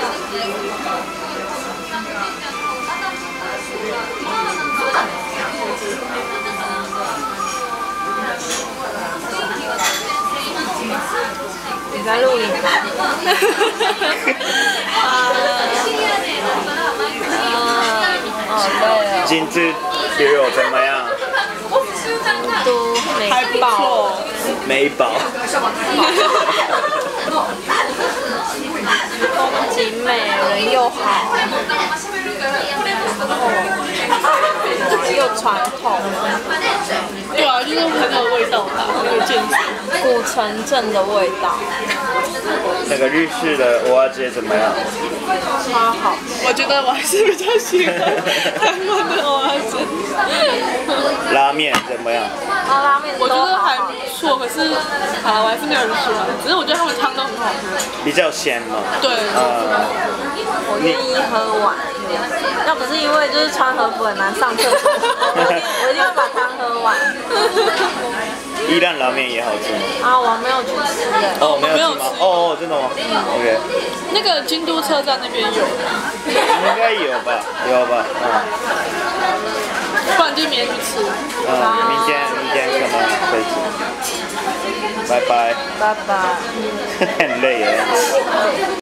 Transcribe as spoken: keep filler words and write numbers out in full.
你在录影吗？ 金枝鱼肉怎么样？ 都没饱， 没饱。 风景美，人又好，又传统。 对啊，就是很有味道吧，很有建设。 古城镇的味道。 那个日式的蚵仔煎怎么样？ 超好。 我觉得我还是比较喜欢台湾的蚵仔煎。 拉面怎么样？ 啊，拉面我觉得还不错，可是啊，我还是没有很喜欢。只是我觉得他们汤都很好喝。 比较鲜嘛。 对。 呃， 我愿意喝完。要不是因为就是穿和服很难上厕所，我一定要把汤喝完。 伊兰拉面也好吃吗？ 啊，我没有去吃诶。 哦，没有吃吗？哦哦，真的吗？嗯 ，OK。 那个京都车站那边有。 应该有吧，有吧，嗯。 不然就明天去吃。 嗯，明天明天可能会吃。拜拜。 拜拜。 很累耶。